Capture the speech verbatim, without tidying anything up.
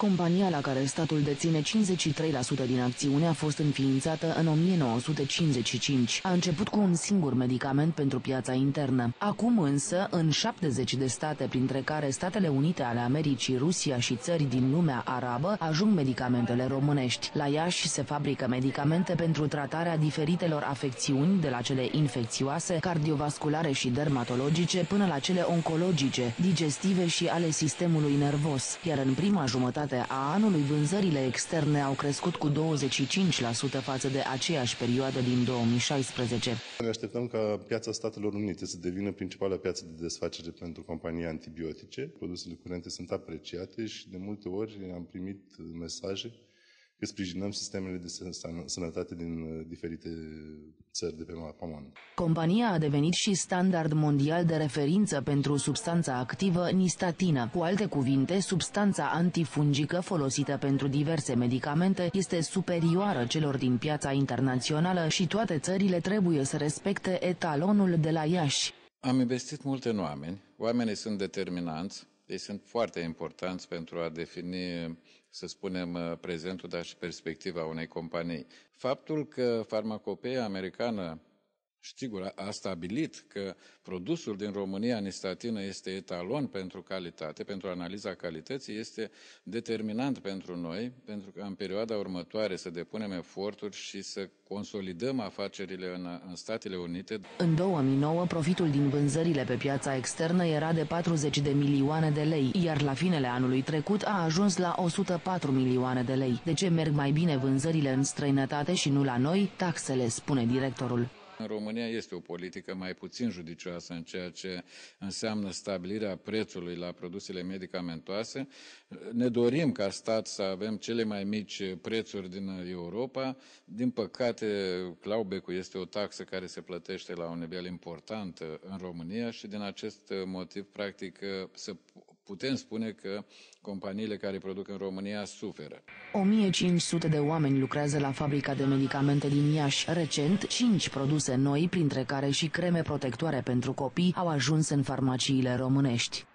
Compania la care statul deține cincizeci și trei la sută din acțiune a fost înființată în o mie nouă sute cincizeci și cinci. A început cu un singur medicament pentru piața internă. Acum însă, în șaptezeci de state, printre care Statele Unite ale Americii, Rusia și țări din lumea arabă, ajung medicamentele românești. La Iași se fabrică medicamente pentru tratarea diferitelor afecțiuni, de la cele infecțioase, cardiovasculare și dermatologice, până la cele oncologice, digestive și ale sistemului nervos. Iar în prima jumătate a anului, vânzările externe au crescut cu douăzeci și cinci la sută față de aceeași perioadă din două mii șaisprezece. Ne așteptăm ca piața Statelor Unite să devină principala piață de desfacere pentru companii antibiotice. Produsele curente sunt apreciate și de multe ori am primit mesaje că sprijinăm sistemele de sănătate din diferite țări de pe Pământ. Compania a devenit și standard mondial de referință pentru substanța activă nistatină. Cu alte cuvinte, substanța antifungică folosită pentru diverse medicamente este superioară celor din piața internațională și toate țările trebuie să respecte etalonul de la Iași. Am investit mult în oameni. Oamenii sunt determinanți. Ei sunt foarte importanți pentru a defini, să spunem, prezentul, dar și perspectiva unei companii. Faptul că farmacopeia americană, sigur, a stabilit că produsul din România, nistatină, este etalon pentru calitate, pentru analiza calității, este determinant pentru noi, pentru că în perioada următoare să depunem eforturi și să consolidăm afacerile în, în Statele Unite. În două mii nouă, profitul din vânzările pe piața externă era de patruzeci de milioane de lei, iar la finele anului trecut a ajuns la o sută patru milioane de lei. De ce merg mai bine vânzările în străinătate și nu la noi? Taxele, spune directorul. În România este o politică mai puțin judicioasă în ceea ce înseamnă stabilirea prețului la produsele medicamentoase. Ne dorim ca stat să avem cele mai mici prețuri din Europa. Din păcate, clawback-ul este o taxă care se plătește la un nivel important în România și din acest motiv, practic, să putem spune că companiile care produc în România suferă. o mie cinci sute de oameni lucrează la fabrica de medicamente din Iași. Recent, cinci produse noi, printre care și creme protectoare pentru copii, au ajuns în farmaciile românești.